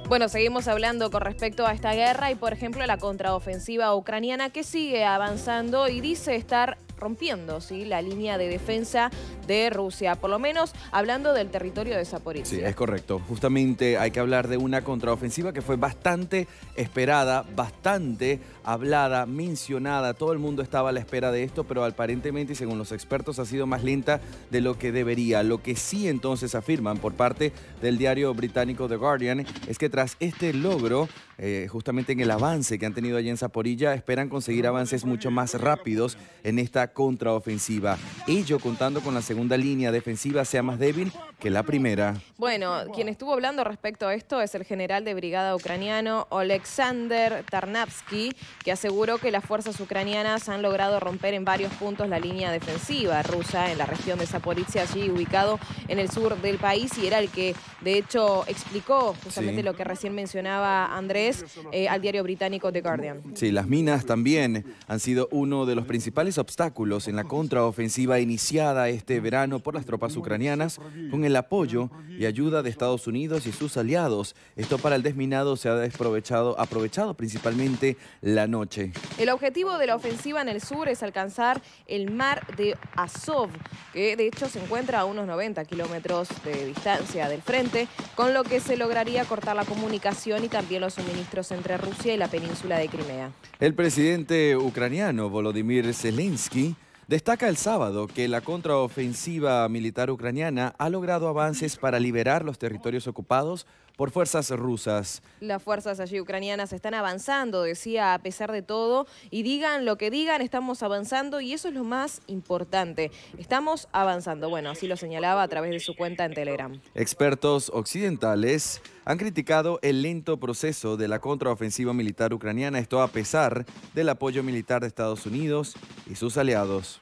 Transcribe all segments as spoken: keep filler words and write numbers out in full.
Bueno, seguimos hablando con respecto a esta guerra y, por ejemplo, la contraofensiva ucraniana que sigue avanzando y dice estar rompiendo, ¿sí?, la línea de defensa de Rusia, por lo menos hablando del territorio de Zaporizhia. Sí, es correcto. Justamente hay que hablar de una contraofensiva que fue bastante esperada, bastante hablada, mencionada. Todo el mundo estaba a la espera de esto, pero aparentemente, y según los expertos, ha sido más lenta de lo que debería. Lo que sí entonces afirman por parte del diario británico The Guardian es que tras este logro, eh, justamente en el avance que han tenido allí en Zaporizhia, esperan conseguir avances mucho más rápidos en esta contraofensiva. Ello contando con la segunda línea defensiva sea más débil que la primera. Bueno, quien estuvo hablando respecto a esto es el general de brigada ucraniano Oleksandr Tarnavsky, que aseguró que las fuerzas ucranianas han logrado romper en varios puntos la línea defensiva rusa en la región de Zaporizhia, allí ubicado en el sur del país, y era el que de hecho explicó justamente Sí. lo que recién mencionaba Andrés eh, al diario británico The Guardian. Sí, las minas también han sido uno de los principales obstáculos en la contraofensiva iniciada este verano por las tropas ucranianas, con el apoyo y ayuda de Estados Unidos y sus aliados. Esto para el desminado se ha aprovechado, aprovechado principalmente la noche. El objetivo de la ofensiva en el sur es alcanzar el mar de Azov, que de hecho se encuentra a unos noventa kilómetros de distancia del frente, con lo que se lograría cortar la comunicación y también los suministros entre Rusia y la península de Crimea. El presidente ucraniano Volodymyr Zelensky destaca el sábado que la contraofensiva militar ucraniana ha logrado avances para liberar los territorios ocupados por fuerzas rusas. Las fuerzas allí ucranianas están avanzando, decía, a pesar de todo, y digan lo que digan, estamos avanzando y eso es lo más importante. Estamos avanzando. Bueno, así lo señalaba a través de su cuenta en Telegram. Expertos occidentales han criticado el lento proceso de la contraofensiva militar ucraniana, esto a pesar del apoyo militar de Estados Unidos y sus aliados.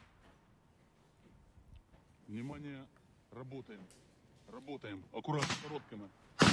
Внимание, работаем. Работаем. Аккуратно, короткими.